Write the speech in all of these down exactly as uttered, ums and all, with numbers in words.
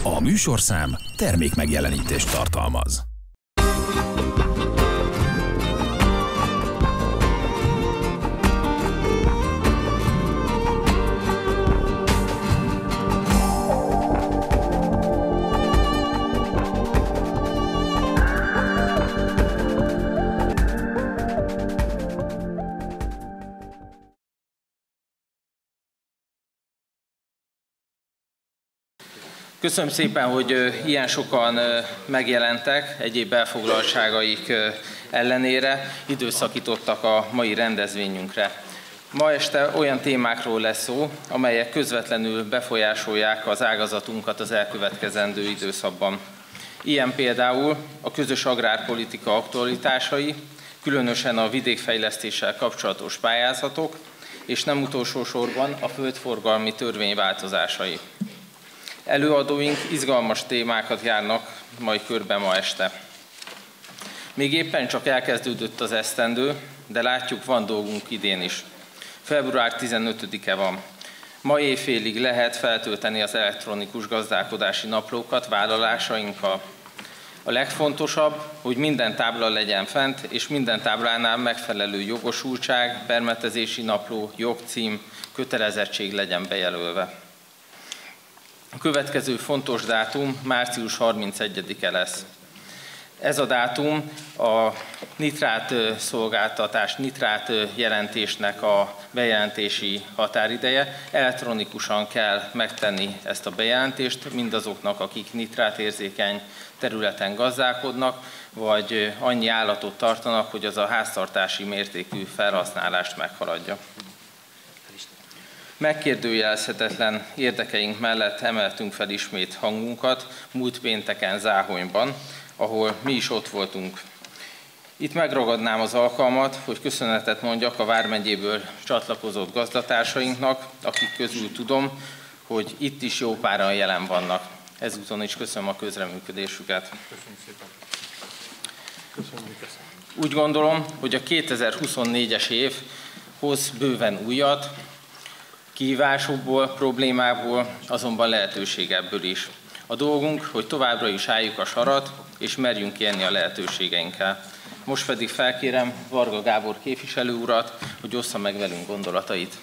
A műsorszám termékmegjelenítést tartalmaz. Köszönöm szépen, hogy ilyen sokan megjelentek, egyéb elfoglaltságaik ellenére, időszakítottak a mai rendezvényünkre. Ma este olyan témákról lesz szó, amelyek közvetlenül befolyásolják az ágazatunkat az elkövetkezendő időszakban. Ilyen például a közös agrárpolitika aktualitásai, különösen a vidékfejlesztéssel kapcsolatos pályázatok, és nem utolsó sorban a földforgalmi törvény változásai. Előadóink izgalmas témákat járnak majd körbe ma este. Még éppen csak elkezdődött az esztendő, de látjuk, van dolgunk idén is. február tizenötödike van. Ma éjfélig lehet feltölteni az elektronikus gazdálkodási naplókat vállalásainkkal. A legfontosabb, hogy minden tábla legyen fent, és minden táblánál megfelelő jogosultság, permetezési napló, jogcím, kötelezettség legyen bejelölve. A következő fontos dátum március harmincegyedike lesz. Ez a dátum a nitrát szolgáltatás, nitrát jelentésnek a bejelentési határideje. Elektronikusan kell megtenni ezt a bejelentést mindazoknak, akik nitrátérzékeny területen gazdálkodnak, vagy annyi állatot tartanak, hogy az a háztartási mértékű felhasználást meghaladja. Megkérdőjelezhetetlen érdekeink mellett emeltünk fel ismét hangunkat múlt pénteken Záhonyban, ahol mi is ott voltunk. Itt megragadnám az alkalmat, hogy köszönetet mondjak a vármegyéből csatlakozott gazdatársainknak, akik közül tudom, hogy itt is jó páran jelen vannak. Ezúton is köszönöm a közreműködésüket. Köszönöm szépen. Köszönöm. Úgy gondolom, hogy a kétezer-huszonnégyes év hoz bőven újat, kihívásokból, problémákból, azonban lehetőség ebből is. A dolgunk, hogy továbbra is álljuk a sarat, és merjünk élni a lehetőségeinkkel. Most pedig felkérem Varga Gábor képviselő urat, hogy ossza meg velünk gondolatait.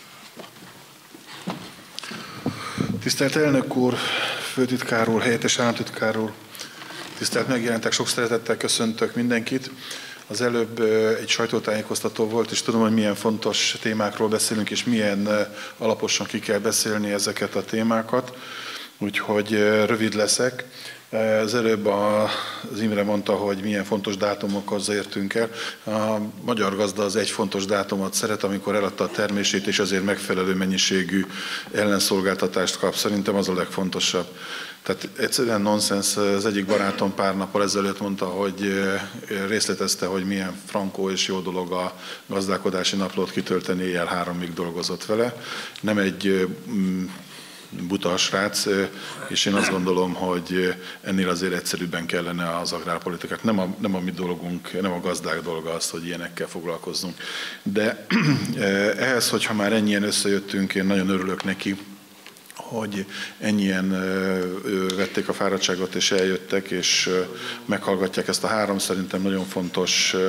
Tisztelt elnök úr, főtitkár úr, helyettes államtitkár úr, tisztelt megjelentek, sok szeretettel köszöntök mindenkit. Az előbb egy sajtótájékoztató volt, és tudom, hogy milyen fontos témákról beszélünk, és milyen alaposan ki kell beszélni ezeket a témákat, úgyhogy rövid leszek. Az előbb az Imre mondta, hogy milyen fontos dátumokhoz értünk el. A magyar gazda az egy fontos dátumot szeret, amikor eladta a termését, és azért megfelelő mennyiségű ellenszolgáltatást kap. Szerintem az a legfontosabb. Tehát egyszerűen nonsens. Az egyik barátom pár nappal ezelőtt mondta, hogy részletezte, hogy milyen frankó és jó dolog a gazdálkodási naplót kitölteni, éjjel háromig dolgozott vele. Nem egy buta a srác, és én azt gondolom, hogy ennél azért egyszerűbben kellene az agrárpolitikát. Nem a, nem a mi dolgunk, nem a gazdák dolga az, hogy ilyenekkel foglalkozzunk. De ehhez, hogyha már ennyien összejöttünk, én nagyon örülök neki, hogy ennyien vették a fáradtságot és eljöttek, és meghallgatják ezt a három szerintem nagyon fontos ö,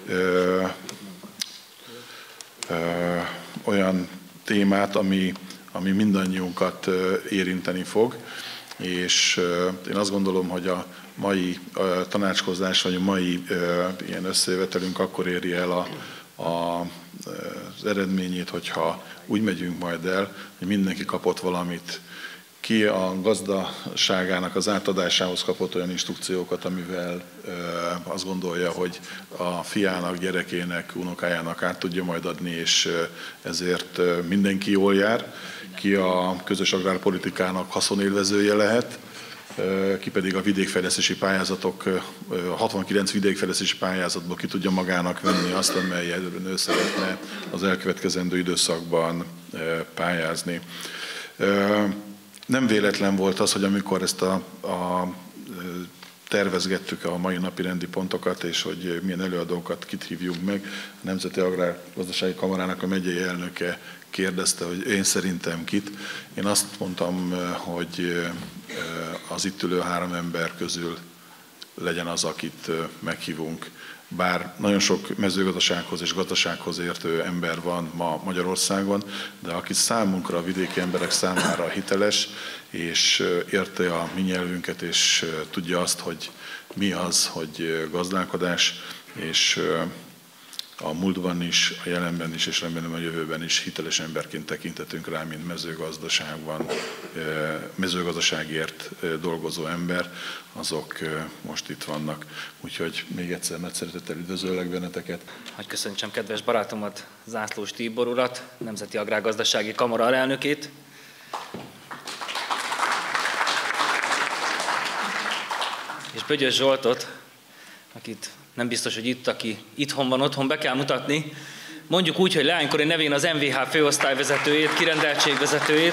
ö, olyan témát, ami, ami mindannyiunkat érinteni fog. És én azt gondolom, hogy a mai tanácskozás, vagy a mai ilyen összejövetelünk akkor éri el a, a, az eredményét, hogyha úgy megyünk majd el, hogy mindenki kapott valamit. Ki a gazdaságának az átadásához kapott olyan instrukciókat, amivel ö, azt gondolja, hogy a fiának, gyerekének, unokájának át tudja majd adni, és ö, ezért ö, mindenki jól jár. Ki a közös agrárpolitikának haszonélvezője lehet, ö, ki pedig a vidékfejlesztési pályázatok, ö, hatvankilenc vidékfejlesztési pályázatból ki tudja magának venni azt, amelyben ő szeretne az elkövetkezendő időszakban ö, pályázni. Ö, Nem véletlen volt az, hogy amikor ezt a, a tervezgettük a mai napi rendi pontokat, és hogy milyen előadókat kit hívjunk meg, a Nemzeti Agrárgazdasági Kamarának a megyei elnöke kérdezte, hogy én szerintem kit. Én azt mondtam, hogy az itt ülő három ember közül legyen az, akit meghívunk. Bár nagyon sok mezőgazdasághoz és gazdasághoz értő ember van ma Magyarországon, de aki számunkra, a vidéki emberek számára hiteles, és érti a mi nyelvünket, és tudja azt, hogy mi az, hogy gazdálkodás, és a múltban is, a jelenben is, és remélem a jövőben is hiteles emberként tekintetünk rá, mint mezőgazdaságban, mezőgazdaságért dolgozó ember, azok most itt vannak. Úgyhogy még egyszer nagy szeretettel üdvözöllek benneteket. Hogy köszöntsem kedves barátomat, Zászlós Tibor urat, Nemzeti Agrárgazdasági Kamara alelnökét. És Bögyös Zsoltot, akit nem biztos, hogy itt, aki itthon van, otthon be kell mutatni. Mondjuk úgy, hogy leánykori nevén az em vé há főosztályvezetőjét, kirendeltségvezetőjét.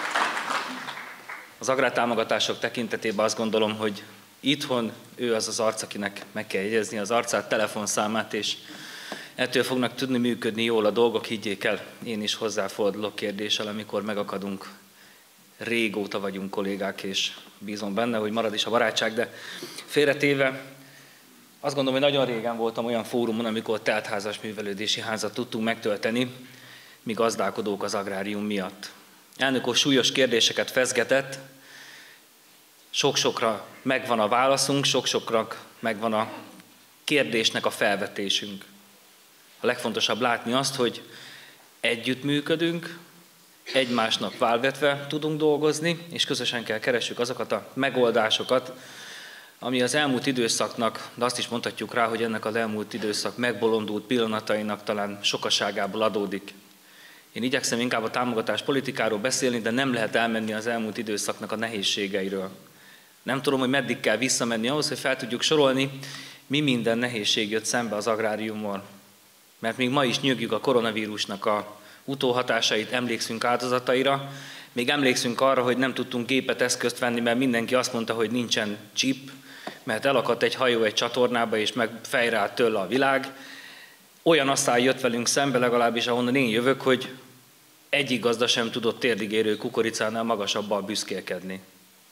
Az agrártámogatások tekintetében azt gondolom, hogy itthon ő az az arc, akinek meg kell jegyezni az arcát, telefonszámát, és ettől fognak tudni működni jól a dolgok, higgyék el. Én is hozzáfordulok kérdéssel, amikor megakadunk. Régóta vagyunk kollégák, és bízom benne, hogy marad is a barátság, de félretéve, azt gondolom, hogy nagyon régen voltam olyan fórumon, amikor teltházas művelődési házat tudtunk megtölteni, mi gazdálkodók az agrárium miatt. Elnök úr súlyos kérdéseket fezgetett, sok-sokra megvan a válaszunk, sok-sokra megvan a kérdésnek a felvetésünk. A legfontosabb látni azt, hogy együttműködünk, egymásnak válvetve tudunk dolgozni, és közösen kell keressük azokat a megoldásokat, ami az elmúlt időszaknak, de azt is mondhatjuk rá, hogy ennek az elmúlt időszak megbolondult pillanatainak talán sokaságából adódik. Én igyekszem inkább a támogatás politikáról beszélni, de nem lehet elmenni az elmúlt időszaknak a nehézségeiről. Nem tudom, hogy meddig kell visszamenni ahhoz, hogy fel tudjuk sorolni, mi minden nehézség jött szembe az agráriummal. Mert még ma is nyögjük a koronavírusnak a utóhatásait, emlékszünk áldozataira, még emlékszünk arra, hogy nem tudtunk gépet, eszközt venni, mert mindenki azt mondta, hogy nincsen chip, mert elakadt egy hajó egy csatornába, és meg fejre állt tőle a világ. Olyan asszály jött velünk szembe, legalábbis ahonnan én jövök, hogy egyik gazda sem tudott térdigérő kukoricánál magasabbal büszkélkedni.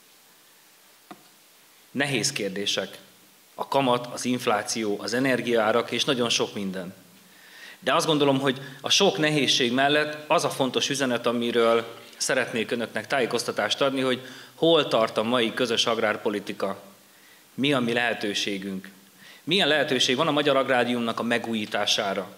Nehéz kérdések. A kamat, az infláció, az energiaárak és nagyon sok minden. De azt gondolom, hogy a sok nehézség mellett az a fontos üzenet, amiről szeretnék önöknek tájékoztatást adni, hogy hol tart a mai közös agrárpolitika, mi a mi lehetőségünk, milyen lehetőség van a magyar agráriumnak a megújítására.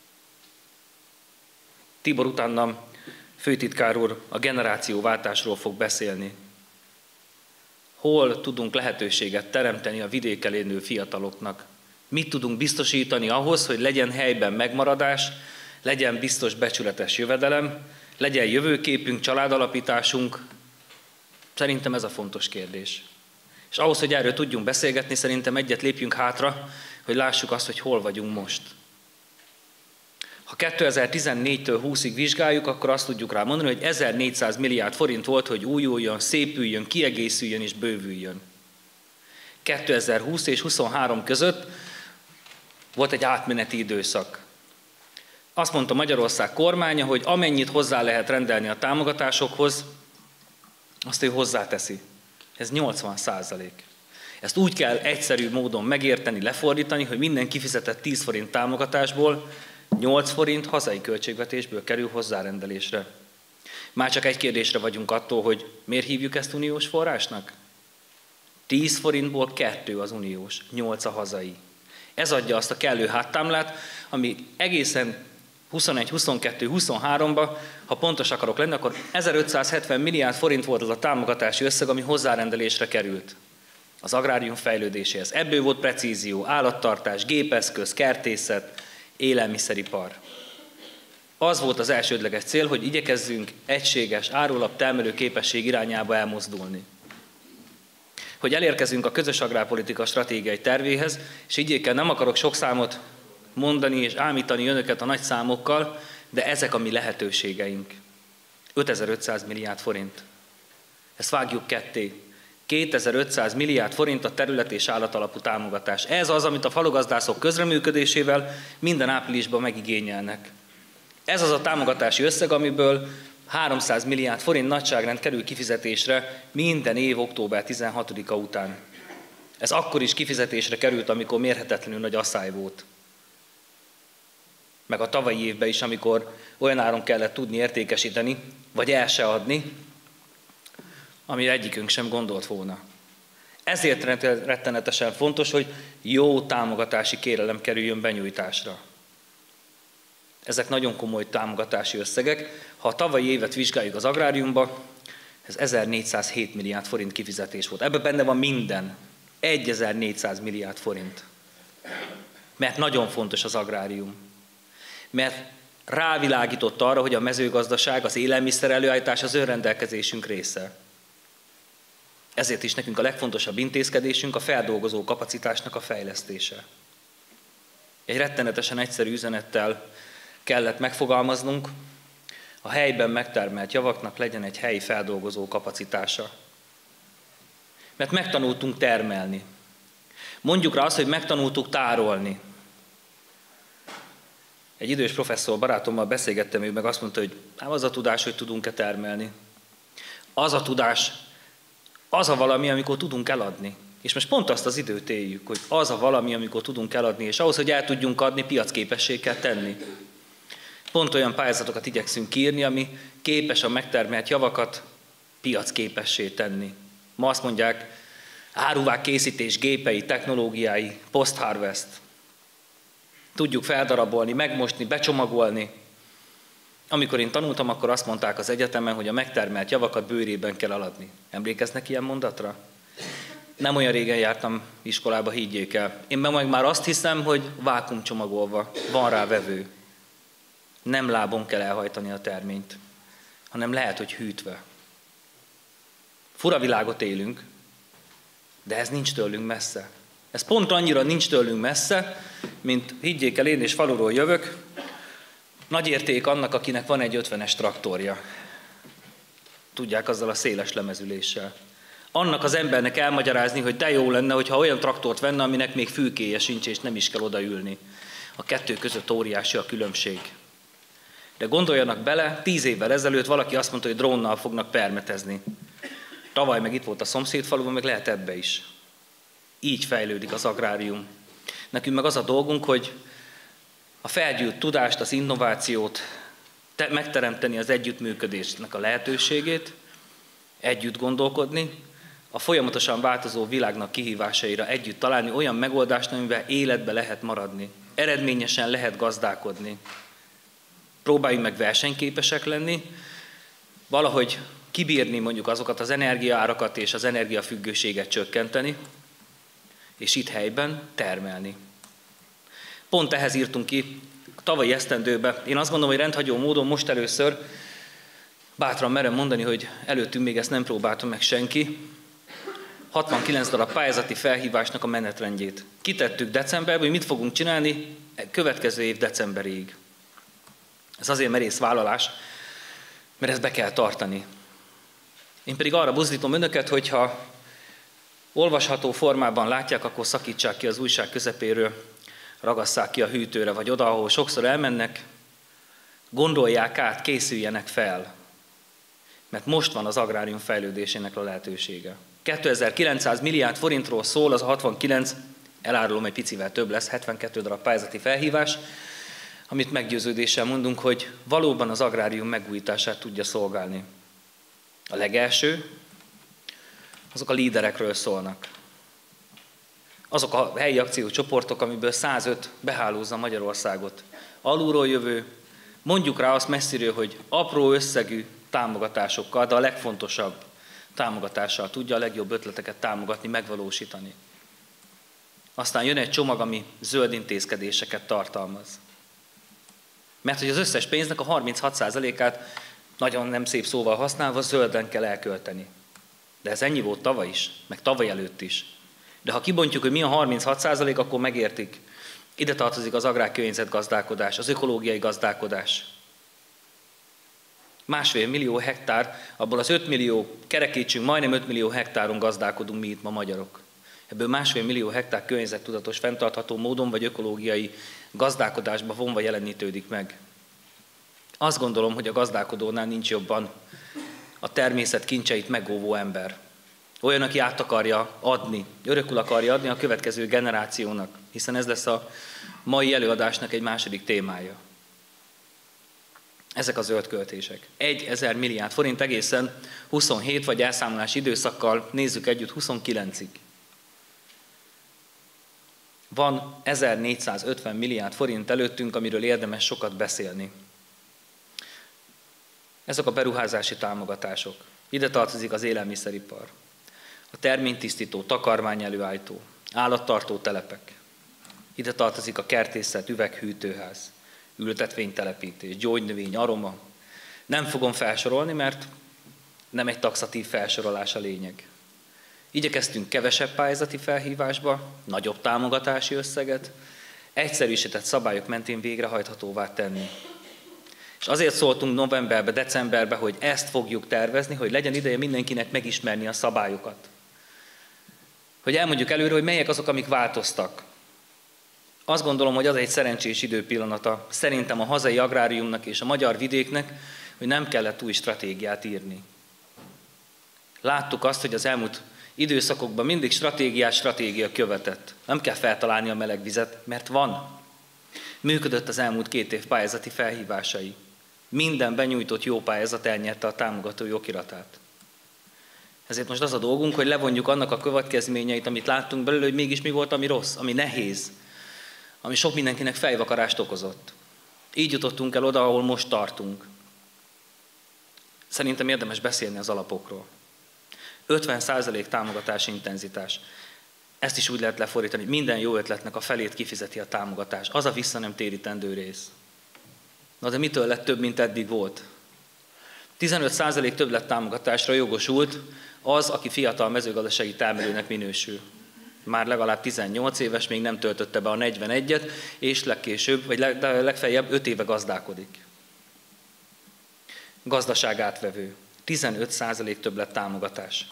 Tibor utánam, főtitkár úr, a generációváltásról fog beszélni. Hol tudunk lehetőséget teremteni a vidéken élő fiataloknak? Mit tudunk biztosítani ahhoz, hogy legyen helyben megmaradás, legyen biztos becsületes jövedelem, legyen jövőképünk, családalapításunk? Szerintem ez a fontos kérdés. És ahhoz, hogy erről tudjunk beszélgetni, szerintem egyet lépjünk hátra, hogy lássuk azt, hogy hol vagyunk most. Ha kétezer-tizennégytől húszig vizsgáljuk, akkor azt tudjuk rá mondani, hogy ezernégyszáz milliárd forint volt, hogy újuljon, szépüljön, kiegészüljön és bővüljön. kétezer-húsz és huszonhárom között volt egy átmeneti időszak. Azt mondta Magyarország kormánya, hogy amennyit hozzá lehet rendelni a támogatásokhoz, azt ő hozzáteszi. Ez nyolcvan százalék. Ezt úgy kell egyszerű módon megérteni, lefordítani, hogy minden kifizetett tíz forint támogatásból nyolc forint hazai költségvetésből kerül hozzárendelésre. Már csak egy kérdésre vagyunk attól, hogy miért hívjuk ezt uniós forrásnak? tíz forintból kettő az uniós, nyolc a hazai. Ez adja azt a kellő háttámlát, ami egészen huszonegy, huszonkettő, huszonháromban, ha pontos akarok lenni, akkor ezerötszázhetven milliárd forint volt az a támogatási összeg, ami hozzárendelésre került az agrárium fejlődéséhez. Ebből volt precízió, állattartás, gépeszköz, kertészet, élelmiszeripar. Az volt az elsődleges cél, hogy igyekezzünk egységes árulap termelő képesség irányába elmozdulni. Hogy elérkezünk a közös agrárpolitika stratégiai tervéhez, és higgyék, nem akarok sok számot mondani és ámítani önöket a nagy számokkal, de ezek a mi lehetőségeink. ötezer-ötszáz milliárd forint. Ezt vágjuk ketté. kétezer-ötszáz milliárd forint a terület és állatalapú támogatás. Ez az, amit a falugazdászok közreműködésével minden áprilisban megigényelnek. Ez az a támogatási összeg, amiből háromszáz milliárd forint nagyságrend kerül kifizetésre minden év október tizenhatodika után. Ez akkor is kifizetésre került, amikor mérhetetlenül nagy asszály volt. Meg a tavalyi évben is, amikor olyan áron kellett tudni értékesíteni, vagy el se adni, amire egyikünk sem gondolt volna. Ezért rettenetesen fontos, hogy jó támogatási kérelem kerüljön benyújtásra. Ezek nagyon komoly támogatási összegek. Ha a tavalyi évet vizsgáljuk az agráriumba, ez ezernégyszázhét milliárd forint kifizetés volt. Ebben benne van minden. egyezer-négyszáz milliárd forint. Mert nagyon fontos az agrárium. Mert rávilágított arra, hogy a mezőgazdaság, az élelmiszer előállítás az önrendelkezésünk része. Ezért is nekünk a legfontosabb intézkedésünk a feldolgozó kapacitásnak a fejlesztése. Egy rettenetesen egyszerű üzenettel kellett megfogalmaznunk, a helyben megtermelt javaknak legyen egy helyi feldolgozó kapacitása. Mert megtanultunk termelni. Mondjuk rá azt, hogy megtanultuk tárolni. Egy idős professzor barátommal beszélgettem, ő meg azt mondta, hogy nem az a tudás, hogy tudunk-e termelni. Az a tudás, az a valami, amikor tudunk eladni. És most pont azt az időt éljük, hogy az a valami, amikor tudunk eladni, és ahhoz, hogy el tudjunk adni, piacképessé kell tenni. Pont olyan pályázatokat igyekszünk írni, ami képes a megtermelt javakat piacképessé tenni. Ma azt mondják, áruvák készítés gépei, technológiái, post-harvest. Tudjuk feldarabolni, megmosni, becsomagolni. Amikor én tanultam, akkor azt mondták az egyetemen, hogy a megtermelt javakat bőrében kell eladni. Emlékeznek ilyen mondatra? Nem olyan régen jártam iskolába, higgyék el. Én meg már azt hiszem, hogy vákuumcsomagolva, van rá vevő. Nem lábon kell elhajtani a terményt, hanem lehet, hogy hűtve. Fura világot élünk, de ez nincs tőlünk messze. Ez pont annyira nincs tőlünk messze, mint higgyék el, én és faluról jövök, nagy érték annak, akinek van egy ötvenes traktorja. Tudják, azzal a széles lemezüléssel. Annak az embernek elmagyarázni, hogy de jó lenne, hogyha olyan traktort venne, aminek még fülkéje sincs, és nem is kell odaülni. A kettő között óriási a különbség. De gondoljanak bele, tíz évvel ezelőtt valaki azt mondta, hogy drónnal fognak permetezni. Tavaly meg itt volt a szomszédfaluban, meg lehet ebbe is. Így fejlődik az agrárium. Nekünk meg az a dolgunk, hogy a felgyűlt tudást, az innovációt, te- megteremteni az együttműködésnek a lehetőségét, együtt gondolkodni, a folyamatosan változó világnak kihívásaira együtt találni olyan megoldást, amivel életbe lehet maradni, eredményesen lehet gazdálkodni. Próbáljunk meg versenyképesek lenni, valahogy kibírni mondjuk azokat az energiaárakat és az energiafüggőséget csökkenteni, és itt helyben termelni. Pont ehhez írtunk ki tavalyi esztendőben. Én azt gondolom, hogy rendhagyó módon most először bátran merem mondani, hogy előttünk még ezt nem próbálta meg senki. hatvankilenc darab pályázati felhívásnak a menetrendjét. Kitettük decemberben, hogy mit fogunk csinálni következő év decemberig. Ez azért merész vállalás, mert ezt be kell tartani. Én pedig arra buzdítom önöket, hogyha olvasható formában látják, akkor szakítsák ki az újság közepéről, ragasszák ki a hűtőre, vagy oda, ahol sokszor elmennek, gondolják át, készüljenek fel. Mert most van az agrárium fejlődésének a lehetősége. kétezer-kilencszáz milliárd forintról szól, az a hatvankilenc, elárulom, egy picivel több lesz, hetvenkettő darab pályázati felhívás, amit meggyőződéssel mondunk, hogy valóban az agrárium megújítását tudja szolgálni. A legelső, azok a líderekről szólnak. Azok a helyi akciócsoportok, amiből százöt behálózza Magyarországot. Alulról jövő, mondjuk rá azt messziről, hogy apró összegű támogatásokkal, de a legfontosabb támogatással tudja a legjobb ötleteket támogatni, megvalósítani. Aztán jön egy csomag, ami zöld intézkedéseket tartalmaz. Mert hogy az összes pénznek a harminchat százalékát nagyon nem szép szóval használva zölden kell elkölteni. De ez ennyi volt tavaly is, meg tavaly előtt is. De ha kibontjuk, hogy mi a harminchat százalék, akkor megértik. Ide tartozik az agrárkörnyezetgazdálkodás, az ökológiai gazdálkodás. Másfél millió hektár, abból az öt millió, kerekítsünk, majdnem öt millió hektáron gazdálkodunk mi itt ma magyarok. Ebből másfél millió hektár környezettudatos, fenntartható módon vagy ökológiai gazdálkodásba vonva jelenítődik meg. Azt gondolom, hogy a gazdálkodónál nincs jobban a természet kincseit megóvó ember. Olyan, aki át akarja adni, örökül akarja adni a következő generációnak, hiszen ez lesz a mai előadásnak egy második témája. Ezek a zöld költések. Egy ezer milliárd forint egészen huszonhét vagy elszámolási időszakkal nézzük együtt huszonkilencig. Van ezernégyszázötven milliárd forint előttünk, amiről érdemes sokat beszélni. Ezek a beruházási támogatások. Ide tartozik az élelmiszeripar, a terménytisztító, takarmányelőállító, állattartó telepek. Ide tartozik a kertészet, üveghűtőház, ültetvénytelepítés, gyógynövény, aroma. Nem fogom felsorolni, mert nem egy taxatív felsorolás a lényeg. Igyekeztünk kevesebb pályázati felhívásba, nagyobb támogatási összeget, egyszerűsített szabályok mentén végrehajthatóvá tenni. És azért szóltunk novemberbe, decemberbe, hogy ezt fogjuk tervezni, hogy legyen ideje mindenkinek megismerni a szabályokat. Hogy elmondjuk előre, hogy melyek azok, amik változtak. Azt gondolom, hogy az egy szerencsés időpillanata szerintem a hazai agráriumnak és a magyar vidéknek, hogy nem kellett új stratégiát írni. Láttuk azt, hogy az elmúlt időszakokban mindig stratégiát stratégia követett. Nem kell feltalálni a meleg vizet, mert van. Működött az elmúlt két év pályázati felhívásai. Minden benyújtott jó pályázat elnyerte a támogató okiratát. Ezért most az a dolgunk, hogy levonjuk annak a következményeit, amit láttunk belőle, hogy mégis mi volt, ami rossz, ami nehéz, ami sok mindenkinek fejvakarást okozott. Így jutottunk el oda, ahol most tartunk. Szerintem érdemes beszélni az alapokról. ötven százalék támogatási intenzitás. Ezt is úgy lehet lefordítani, hogy minden jó ötletnek a felét kifizeti a támogatás. Az a vissza nem térítendő rész. Na de mitől lett több, mint eddig volt? tizenöt százalék többlet támogatásra jogosult az, aki fiatal mezőgazdasági termelőnek minősül. Már legalább tizennyolc éves, még nem töltötte be a negyvenegyet, és legkésőbb, vagy legfeljebb öt éve gazdálkodik. Gazdaság átvevő. tizenöt százalék többlet támogatás.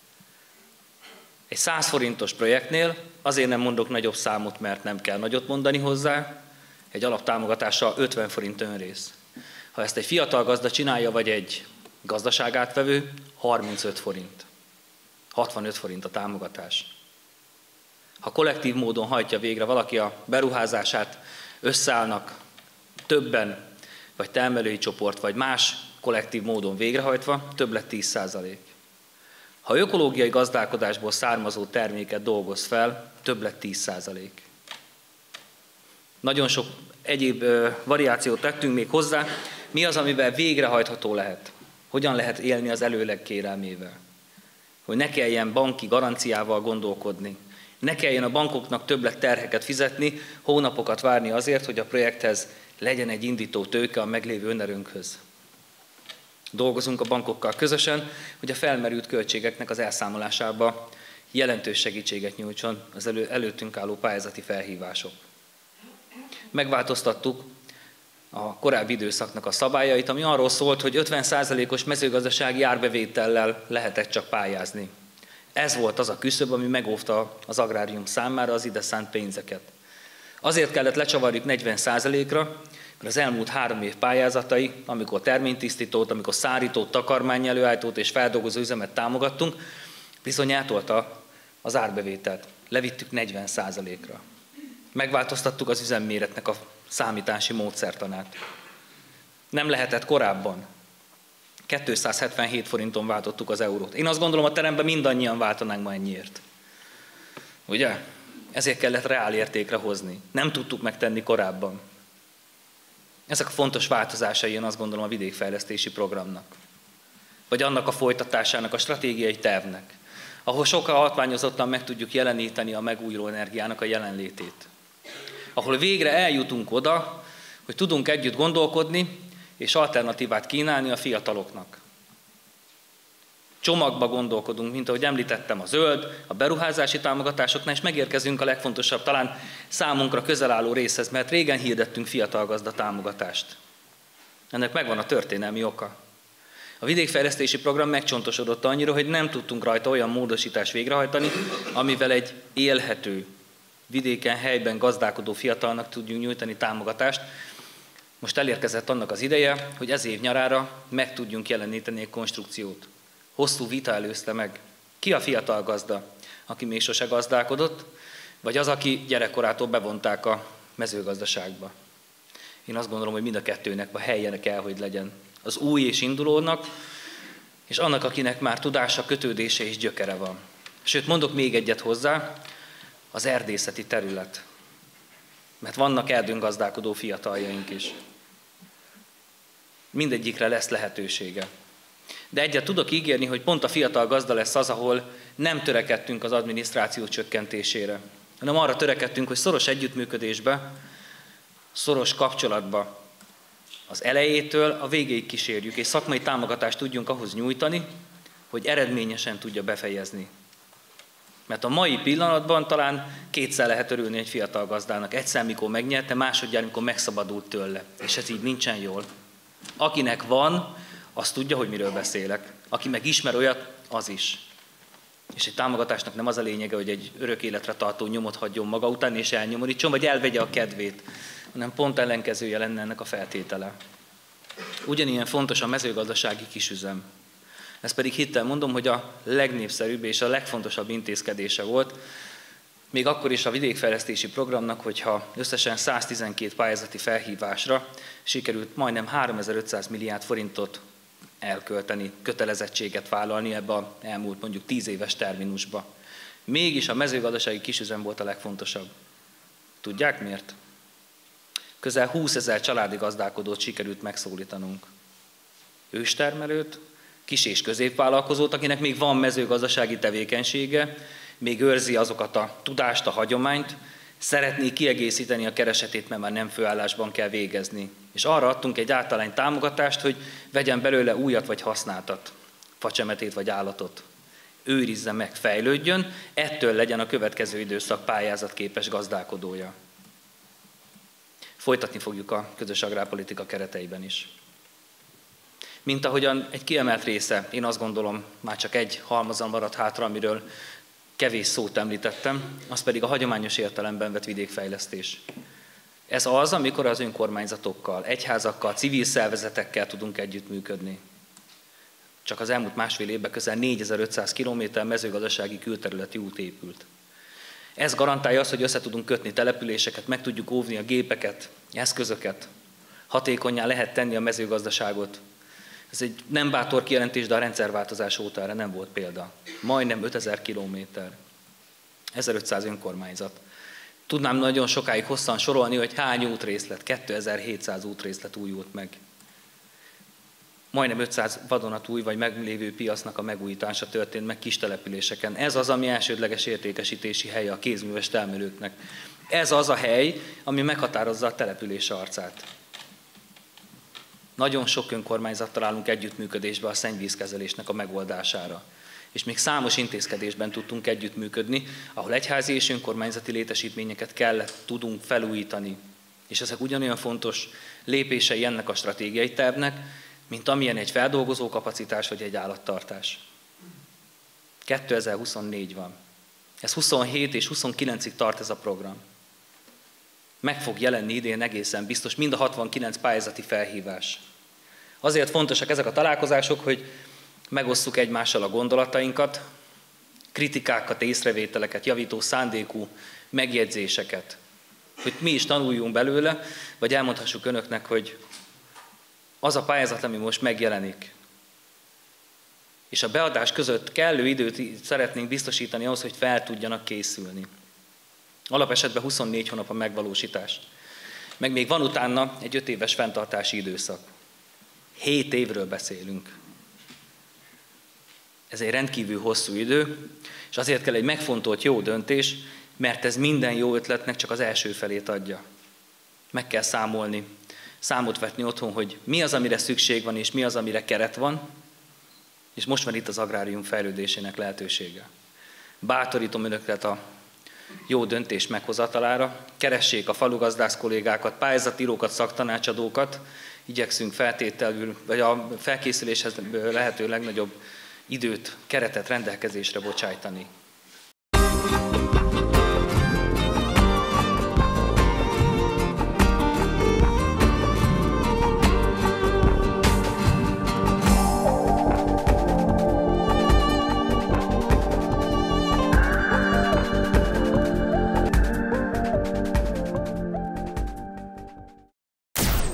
Egy száz forintos projektnél azért nem mondok nagyobb számot, mert nem kell nagyot mondani hozzá, egy alaptámogatással ötven forint önrész. Ha ezt egy fiatal gazda csinálja, vagy egy gazdaságátvevő, harmincöt forint. hatvanöt forint a támogatás. Ha kollektív módon hajtja végre valaki a beruházását, összeállnak többen, vagy termelői csoport, vagy más kollektív módon végrehajtva, többlet tíz százalék. Ha ökológiai gazdálkodásból származó terméket dolgoz fel, többlet tíz százalék. Nagyon sok egyéb ö, variációt tettünk még hozzá. Mi az, amivel végrehajtható lehet? Hogyan lehet élni az előleg kérelmével? Hogy ne kelljen banki garanciával gondolkodni. Ne kelljen a bankoknak többlet terheket fizetni, hónapokat várni azért, hogy a projekthez legyen egy indító tőke a meglévő önerőnkhöz. Dolgozunk a bankokkal közösen, hogy a felmerült költségeknek az elszámolásába jelentős segítséget nyújtson az elő, előttünk álló pályázati felhívások. Megváltoztattuk a korábbi időszaknak a szabályait, ami arról szólt, hogy ötven százalékos mezőgazdasági árbevétellel lehetett csak pályázni. Ez volt az a küszöb, ami megóvta az agrárium számára az ide szánt pénzeket. Azért kellett lecsavarjuk negyven százalékra, mert az elmúlt három év pályázatai, amikor terménytisztítót, amikor szárítót, takarmányelőállítót és feldolgozó üzemet támogattunk, bizony átolta az árbevételt. Levittük negyven százalékra. Megváltoztattuk az üzemméretnek a számítási módszertanát. Nem lehetett korábban. kétszázhetvenhét forinton váltottuk az eurót. Én azt gondolom, a teremben mindannyian váltanánk ma ennyiért. Ugye? Ezért kellett reál értékre hozni. Nem tudtuk megtenni korábban. Ezek a fontos változásai, én azt gondolom, a vidékfejlesztési programnak. Vagy annak a folytatásának, a stratégiai tervnek, ahol sokkal hatványozottan meg tudjuk jeleníteni a megújuló energiának a jelenlétét. Ahol végre eljutunk oda, hogy tudunk együtt gondolkodni, és alternatívát kínálni a fiataloknak. Csomagba gondolkodunk, mint ahogy említettem, a zöld, a beruházási támogatásoknál, és megérkezünk a legfontosabb, talán számunkra közel álló részhez, mert régen hirdettünk fiatal gazda támogatást. Ennek megvan a történelmi oka. A vidékfejlesztési program megcsontosodott annyira, hogy nem tudtunk rajta olyan módosítást végrehajtani, amivel egy élhető, vidéken, helyben gazdálkodó fiatalnak tudjunk nyújtani támogatást. Most elérkezett annak az ideje, hogy ez év nyarára meg tudjunk jeleníteni egy konstrukciót. Hosszú vita előzte meg. Ki a fiatal gazda, aki még sose gazdálkodott, vagy az, aki gyerekkorától bevonták a mezőgazdaságba? Én azt gondolom, hogy mind a kettőnek a helye kell, hogy legyen. Az új és indulónak, és annak, akinek már tudása, kötődése és gyökere van. Sőt, mondok még egyet hozzá, az erdészeti terület. Mert vannak erdőn gazdálkodó fiataljaink is. Mindegyikre lesz lehetősége. De egyet tudok ígérni, hogy pont a fiatal gazda lesz az, ahol nem törekedtünk az adminisztráció csökkentésére, hanem arra törekedtünk, hogy szoros együttműködésbe, szoros kapcsolatba az elejétől a végéig kísérjük, és szakmai támogatást tudjunk ahhoz nyújtani, hogy eredményesen tudja befejezni. Mert a mai pillanatban talán kétszer lehet örülni egy fiatal gazdának. Egyszer, mikor megnyerte, másodjára, mikor megszabadult tőle. És ez így nincsen jól. Akinek van, az tudja, hogy miről beszélek. Aki meg ismer olyat, az is. És egy támogatásnak nem az a lényege, hogy egy örök életre tartó nyomot hagyjon maga után, és elnyomorítson, vagy elvegye a kedvét, hanem pont ellenkezője lenne ennek a feltétele. Ugyanilyen fontos a mezőgazdasági kisüzem. Ezt pedig hittel mondom, hogy a legnépszerűbb és a legfontosabb intézkedése volt, még akkor is a vidékfejlesztési programnak, hogyha összesen száztizenkét pályázati felhívásra sikerült majdnem háromezer-ötszáz milliárd forintot elkölteni, kötelezettséget vállalni ebbe az elmúlt mondjuk tíz éves terminusba. Mégis a mezőgazdasági kisüzem volt a legfontosabb. Tudják miért? Közel húszezer családi gazdálkodót sikerült megszólítanunk. Őstermelőt, kis- és középvállalkozót, akinek még van mezőgazdasági tevékenysége, még őrzi azokat a tudást, a hagyományt, szeretné kiegészíteni a keresetét, mert már nem főállásban kell végezni. És arra adtunk egy általány támogatást, hogy vegyen belőle újat vagy használtat, facsemetét vagy állatot. Őrizze meg, fejlődjön, ettől legyen a következő időszak pályázatképes gazdálkodója. Folytatni fogjuk a közös agrárpolitika kereteiben is. Mint ahogyan egy kiemelt része, én azt gondolom, már csak egy halmazon maradt hátra, amiről kevés szót említettem, az pedig a hagyományos értelemben vett vidékfejlesztés. Ez az, amikor az önkormányzatokkal, egyházakkal, civil szervezetekkel tudunk együttműködni. Csak az elmúlt másfél évben közel négyezer-ötszáz kilométer mezőgazdasági külterületi út épült. Ez garantálja azt, hogy össze tudunk kötni településeket, meg tudjuk óvni a gépeket, eszközöket, hatékonnyá lehet tenni a mezőgazdaságot. Ez egy nem bátor kijelentés, de a rendszerváltozás óta erre nem volt példa. Majdnem ötezer kilométer, ezerötszáz önkormányzat. Tudnám nagyon sokáig hosszan sorolni, hogy hány útrészlet, kétezer-hétszáz útrészlet újult meg. Majdnem ötszáz vadonatúj vagy meglévő piacnak a megújítása történt meg kis településeken. Ez az, ami elsődleges értékesítési helye a kézműves termelőknek. Ez az a hely, ami meghatározza a település arcát. Nagyon sok önkormányzattal állunk együttműködésbe a szennyvízkezelésnek a megoldására. És még számos intézkedésben tudtunk együttműködni, ahol egyházi és önkormányzati létesítményeket kell, tudunk felújítani. És ezek ugyanolyan fontos lépései ennek a stratégiai tervnek, mint amilyen egy feldolgozó kapacitás vagy egy állattartás. kétezer-huszonnégy van. Ez huszonhét és huszonkilencig tart ez a program. Meg fog jelenni idén egészen biztos mind a hatvankilenc pályázati felhívás. Azért fontosak ezek a találkozások, hogy megosszuk egymással a gondolatainkat, kritikákat, észrevételeket, javító szándékú megjegyzéseket, hogy mi is tanuljunk belőle, vagy elmondhassuk önöknek, hogy az a pályázat, ami most megjelenik, és a beadás között kellő időt szeretnénk biztosítani ahhoz, hogy fel tudjanak készülni. Alapesetben huszonnégy hónap a megvalósítás. Meg még van utána egy öt éves fenntartási időszak. Hét évről beszélünk. Ez egy rendkívül hosszú idő, és azért kell egy megfontolt jó döntés, mert ez minden jó ötletnek csak az első felét adja. Meg kell számolni, számot vetni otthon, hogy mi az, amire szükség van, és mi az, amire keret van, és most van itt az agrárium fejlődésének lehetősége. Bátorítom önöket a jó döntés meghozatalára, keressék a falugazdász kollégákat, pályázatírókat, szaktanácsadókat, igyekszünk feltételül, vagy a felkészüléshez lehető legnagyobb időt, keretet rendelkezésre bocsájtani.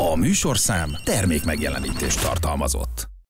A műsorszám termék megjelenítést tartalmazott.